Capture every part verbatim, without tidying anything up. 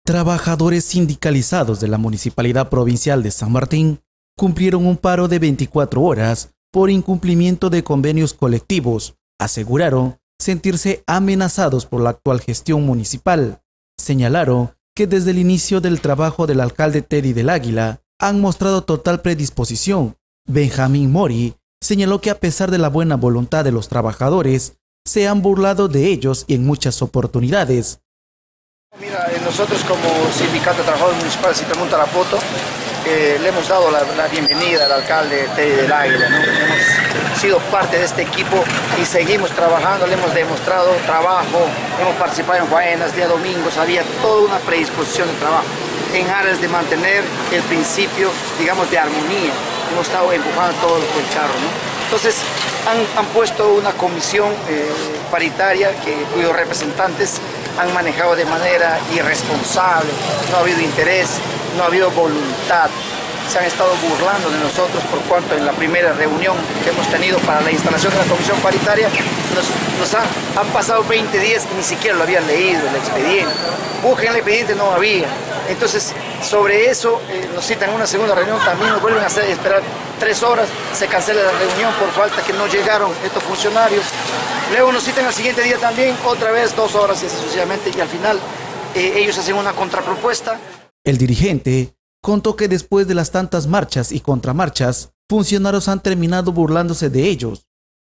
Trabajadores sindicalizados de la Municipalidad Provincial de San Martín cumplieron un paro de veinticuatro horas por incumplimiento de convenios colectivos. Aseguraron sentirse amenazados por la actual gestión municipal. Señalaron que desde el inicio del trabajo del alcalde Teddy del Águila han mostrado total predisposición. Benjamín Mori señaló que a pesar de la buena voluntad de los trabajadores, se han burlado de ellos y en muchas oportunidades. Mira, nosotros como Sindicato de Trabajadores Municipales de Sitamunta Tarapoto eh, le hemos dado la, la bienvenida al alcalde Teddy del Águila, ¿no? Hemos sido parte de este equipo y seguimos trabajando, le hemos demostrado trabajo, hemos participado en faenas, día domingos, había toda una predisposición de trabajo en aras de mantener el principio, digamos, de armonía. Hemos estado empujando todo el carro, ¿no? Entonces han, han puesto una comisión eh, paritaria que, cuyos representantes han manejado de manera irresponsable, no ha habido interés, no ha habido voluntad. Se han estado burlando de nosotros por cuanto en la primera reunión que hemos tenido para la instalación de la comisión paritaria nos, nos ha, han pasado veinte días y ni siquiera lo habían leído el expediente. Busquen el expediente, no había. Entonces, sobre eso eh, nos citan una segunda reunión, también nos vuelven a hacer esperar tres horas, se cancela la reunión por falta que no llegaron estos funcionarios. Luego nos citan al siguiente día también, otra vez dos horas y así sucesivamente, y al final eh, ellos hacen una contrapropuesta. El dirigente contó que después de las tantas marchas y contramarchas, funcionarios han terminado burlándose de ellos.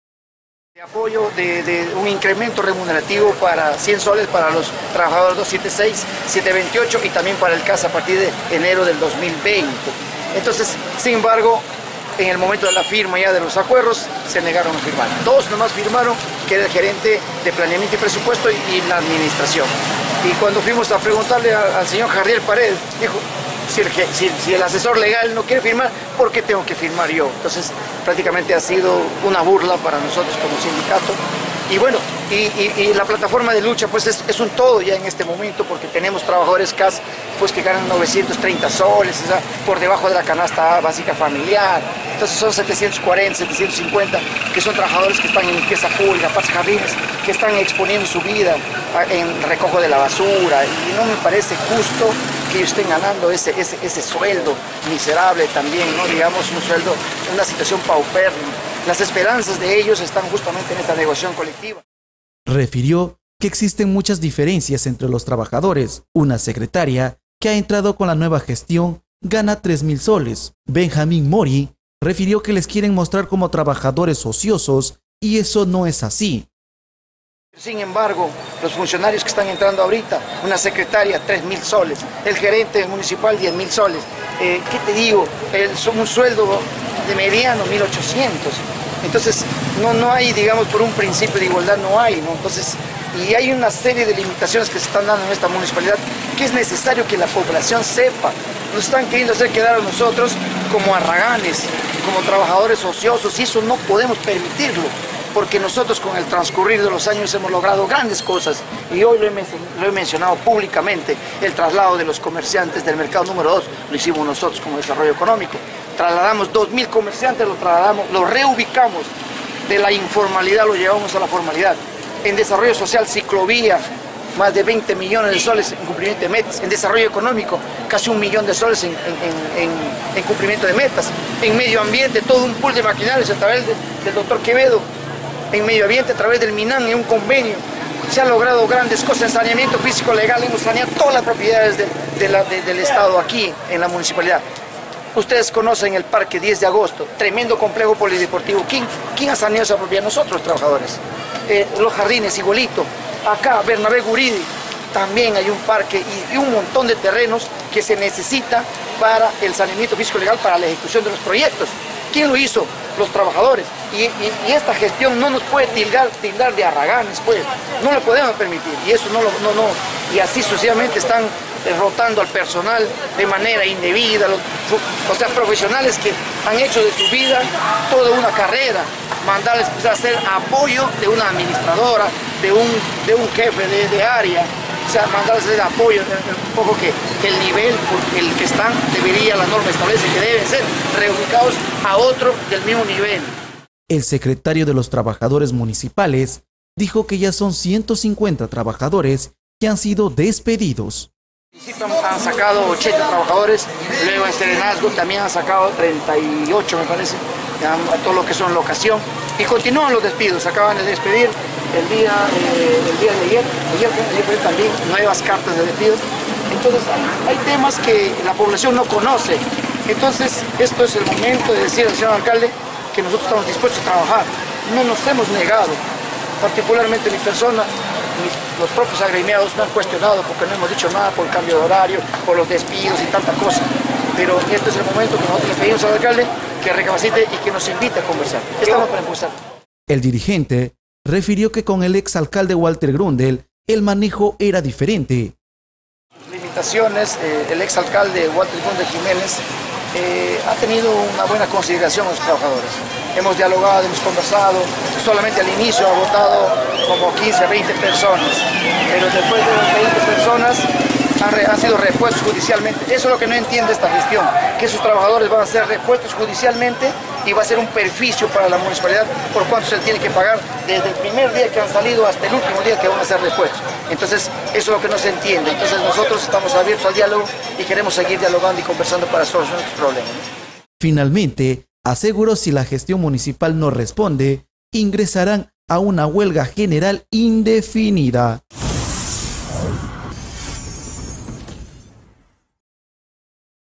De apoyo de, de un incremento remunerativo para cien soles para los trabajadores doscientos setenta y seis, setecientos veintiocho y también para el C A S a partir de enero del dos mil veinte. Entonces, sin embargo, en el momento de la firma ya de los acuerdos, se negaron a firmar. Dos nomás firmaron, que era el gerente de planeamiento y presupuesto y, y la administración. Y cuando fuimos a preguntarle a, al señor Jardiel Paredes, dijo, si el, si, si el asesor legal no quiere firmar, ¿por qué tengo que firmar yo? Entonces, prácticamente ha sido una burla para nosotros como sindicato. Y bueno, y, y, y la plataforma de lucha pues es, es un todo ya en este momento, porque tenemos trabajadores C A S pues, que ganan novecientos treinta soles, o sea, por debajo de la canasta básica familiar. Entonces son setecientos cuarenta, setecientos cincuenta, que son trabajadores que están en limpieza pública, parques jardines, que están exponiendo su vida en recojo de la basura. Y no me parece justo que ellos estén ganando ese, ese, ese sueldo miserable también, ¿no? Digamos, un sueldo, una situación paupérrima. Las esperanzas de ellos están justamente en esta negociación colectiva. Refirió que existen muchas diferencias entre los trabajadores. Una secretaria que ha entrado con la nueva gestión gana tres mil soles. Benjamín Mori refirió que les quieren mostrar como trabajadores ociosos y eso no es así. Sin embargo, los funcionarios que están entrando ahorita, una secretaria, tres mil soles, el gerente municipal, diez mil soles. Eh, ¿Qué te digo? El, un sueldo de mediano, mil ochocientos. Entonces, no, no hay, digamos, por un principio de igualdad, no hay, ¿no? Entonces, y hay una serie de limitaciones que se están dando en esta municipalidad que es necesario que la población sepa. Nos están queriendo hacer quedar a nosotros como arraganes, como trabajadores ociosos, y eso no podemos permitirlo, porque nosotros con el transcurrir de los años hemos logrado grandes cosas, y hoy lo he, lo he mencionado públicamente, el traslado de los comerciantes del mercado número dos, lo hicimos nosotros como desarrollo económico. Trasladamos dos mil comerciantes, los trasladamos, los reubicamos, de la informalidad lo llevamos a la formalidad. En desarrollo social, ciclovía, más de veinte millones de soles en cumplimiento de metas. En desarrollo económico, casi un millón de soles en, en, en, en cumplimiento de metas. En medio ambiente, todo un pool de maquinarios a través de, del doctor Quevedo. En medio ambiente, a través del MINAN, en un convenio. Se han logrado grandes cosas en saneamiento físico legal. Hemos saneado todas las propiedades de, de la, de, del Estado aquí, en la municipalidad. Ustedes conocen el Parque diez de agosto, tremendo complejo polideportivo. ¿Quién, quién ha saneado esa propiedad? Nosotros, los trabajadores. Eh, los jardines, igualito. Acá, Bernabé Guridi, también hay un parque y, y un montón de terrenos que se necesita para el saneamiento físico legal, para la ejecución de los proyectos. ¿Quién lo hizo? Los trabajadores. Y, y, y esta gestión no nos puede tildar, tildar de arraganes, pues. No lo podemos permitir. Y eso no lo, no, no. Y así sucesivamente están rotando al personal de manera indebida, los, o sea, profesionales que han hecho de su vida toda una carrera, mandarles pues, a hacer apoyo de una administradora, de un, de un jefe de, de área, o sea, mandarles el apoyo, un poco que, que el nivel por el que están debería, la norma establece que deben ser reubicados a otro del mismo nivel. El secretario de los trabajadores municipales dijo que ya son ciento cincuenta trabajadores que han sido despedidos. Han sacado ochenta trabajadores, luego en Serenazgo también han sacado treinta y ocho, me parece, a todo lo que son locación, y continúan los despidos. Acaban de despedir el día, eh, el día de ayer, ayer, ayer también nuevas cartas de despido. Entonces hay, hay temas que la población no conoce. Entonces esto es el momento de decir al señor alcalde que nosotros estamos dispuestos a trabajar. No nos hemos negado, particularmente mi persona. Mis, los propios agremiados no han cuestionado porque no hemos dicho nada por el cambio de horario, por los despidos y tanta cosa. Pero este es el momento que nosotros le pedimos al alcalde que recapacite y que nos invite a conversar. Estamos para impulsar. El dirigente refirió que con el exalcalde Walter Grundel el manejo era diferente. Limitaciones, eh, el exalcalde Walter Grundel Jiménez eh, ha tenido una buena consideración a los trabajadores. Hemos dialogado, hemos conversado, solamente al inicio ha votado como quince, veinte personas, pero después de las veinte personas han, re, han sido repuestos judicialmente. Eso es lo que no entiende esta gestión, que esos trabajadores van a ser repuestos judicialmente y va a ser un perjuicio para la municipalidad por cuánto se le tiene que pagar desde el primer día que han salido hasta el último día que van a ser repuestos. Entonces, eso es lo que no se entiende. Entonces, nosotros estamos abiertos al diálogo y queremos seguir dialogando y conversando para solucionar estos problemas. Finalmente, aseguró si la gestión municipal no responde, ingresarán a una huelga general indefinida.